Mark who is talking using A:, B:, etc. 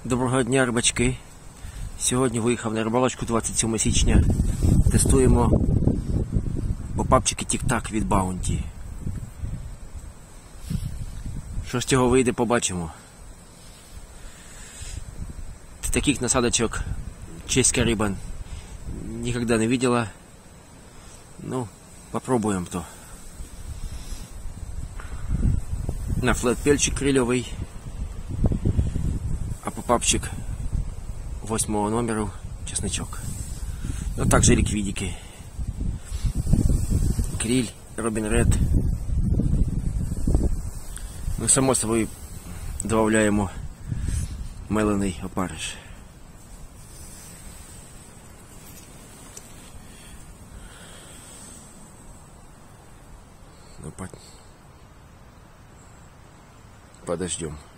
A: Доброго дня, рибачки. Сьогодні виїхав на рибалочку 27 січня. Тестуємо попапчики Тік-Так від Bounty. Що з цього вийде, побачимо. Таких насадочок чеська риба никогда не видела. Ну, попробуем то. На флет пельчик крыльевый, а попапчик 8 номеру чесночок. А также ликвидики. Криль, Робин Ред. Ну, само собой, добавляємо мелений опариш. Подождем.